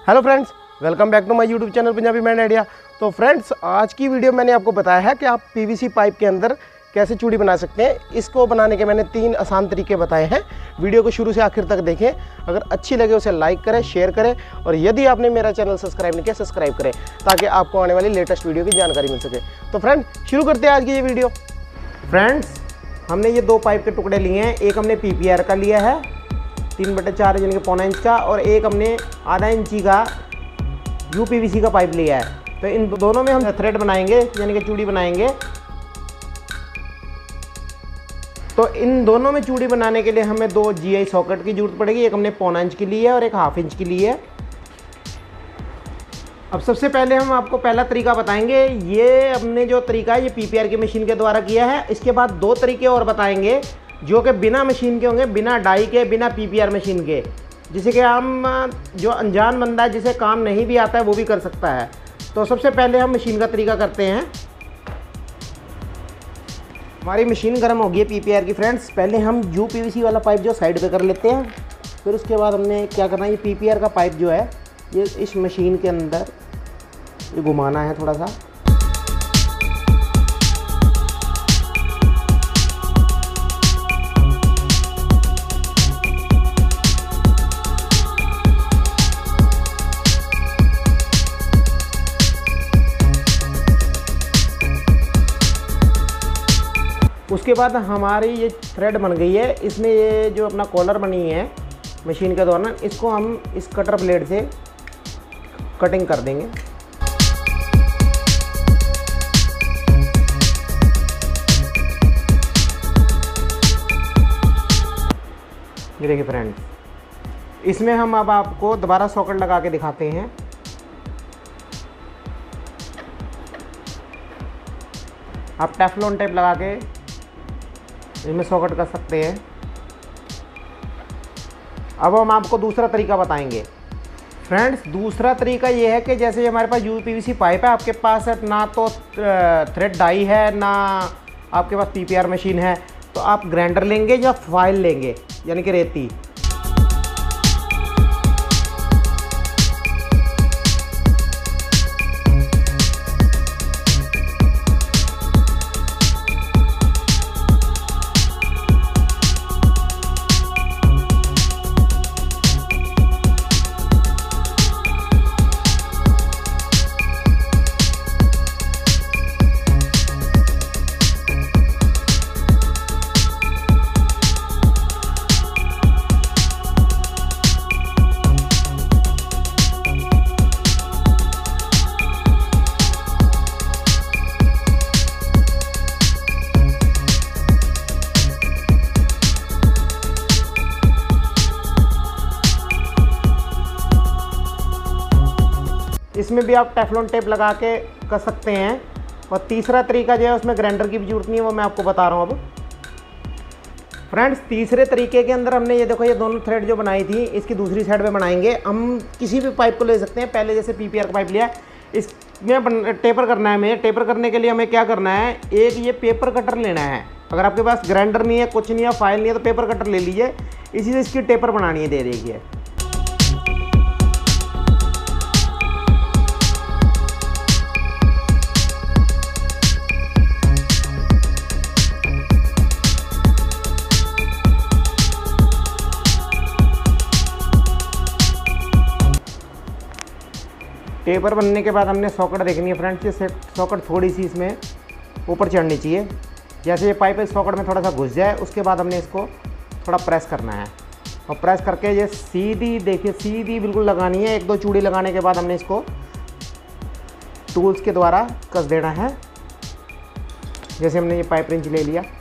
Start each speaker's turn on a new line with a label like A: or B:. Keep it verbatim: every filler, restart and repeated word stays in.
A: Hello friends, welcome back to my YouTube channel Punjabi man idea. तो friends, आज की video मैंने आपको बताया है कि आप पीवीसी पाइप के अंदर कैसे चूड़ी बना सकते हैं। इसको बनाने के मैंने तीन आसान तरीके बताए हैं। वीडियो को शुरू से आखिर तक देखें। अगर अच्छी लगे उसे लाइक करें, शेयर करें और यदि आपने मेरा चैनल सब्सक्राइब नहीं किया सब्सक्राइब करें ताकि आपको आने वाली लेटेस्ट वीडियो की जानकारी मिल सके। तो फ्रेंड, शुरू करते हैं आज की ये वीडियो। फ्रेंड्स, हमने ये दो पाइप के टुकड़े लिए हैं। एक हमने पीपीआर का लिया है तीन बटे चार यानी कि पौना इंच का, और एक हमने आधा इंची का यूपीवीसी का पाइप लिया है। तो इन दोनों में हम थ्रेड बनाएंगे यानी कि चूड़ी बनाएंगे। तो इन दोनों में चूड़ी बनाने के लिए हमें दो जीआई सॉकेट की जरूरत पड़ेगी। एक हमने पौना इंच की ली है और एक हाफ इंच की ली है। अब सबसे पहले हम आपको पहला तरीका बताएंगे। ये हमने जो तरीका है ये पीपीआर की मशीन के द्वारा किया है। इसके बाद दो तरीके और बताएंगे जो कि बिना मशीन के होंगे, बिना डाई के, बिना पीपीआर मशीन के, जिसे कि हम जो अनजान बंदा है जिसे काम नहीं भी आता है वो भी कर सकता है। तो सबसे पहले हम मशीन का तरीका करते हैं। हमारी मशीन गर्म हो गई है पीपीआर की। फ्रेंड्स, पहले हम यूपीवीसी वाला पाइप जो साइड पे कर लेते हैं। फिर उसके बाद हमने क्या करना है, ये पीपीआर का पाइप जो है ये इस मशीन के अंदर ये घुमाना है थोड़ा सा। उसके बाद हमारी ये थ्रेड बन गई है। इसमें ये जो अपना कॉलर बनी है मशीन के दौरान, इसको हम इस कटर ब्लेड से कटिंग कर देंगे। ये देखिए फ्रेंड्स, इसमें हम अब आपको दोबारा सॉकेट लगा के दिखाते हैं। आप टेफ्लॉन टेप लगा के इसमें सॉकेट कर सकते हैं। अब हम आपको दूसरा तरीका बताएंगे। फ्रेंड्स, दूसरा तरीका ये है कि जैसे हमारे पास यूपीवीसी पाइप है, आपके पास है ना तो थ्रेड डाई है ना आपके पास पीपीआर मशीन है, तो आप ग्राइंडर लेंगे या फाइल लेंगे यानी कि रेती। इसमें भी आप टेफ्लॉन टेप लगा के कर सकते हैं। और तीसरा तरीका जो है उसमें ग्राइंडर की भी जरूरत नहीं है, वो मैं आपको बता रहा हूँ अब। फ्रेंड्स, तीसरे तरीके के अंदर हमने ये देखो ये दोनों थ्रेड जो बनाई थी इसकी दूसरी साइड पे बनाएंगे। हम किसी भी पाइप को ले सकते हैं। पहले जैसे पीपीआर का पाइप लिया, इसमें टेपर करना है हमें। टेपर करने के लिए हमें क्या करना है, एक ये पेपर कटर लेना है। अगर आपके पास ग्राइंडर नहीं है, कुछ नहीं है, फाइल नहीं है, तो पेपर कटर ले लीजिए। इसी से इसकी टेपर बनानी है। दे देखिए, टेपर बनने के बाद हमने सॉकेट देखनी है। फ्रेंड्स, ये सॉकेट थोड़ी सी इसमें ऊपर चढ़नी चाहिए। जैसे ये पाइप इस सॉकेट में थोड़ा सा घुस जाए उसके बाद हमने इसको थोड़ा प्रेस करना है। और प्रेस करके ये सीधी, देखिए सीधी बिल्कुल लगानी है। एक दो चूड़ी लगाने के बाद हमने इसको टूल्स के द्वारा कस देना है। जैसे हमने ये पाइप रिंच ले लिया।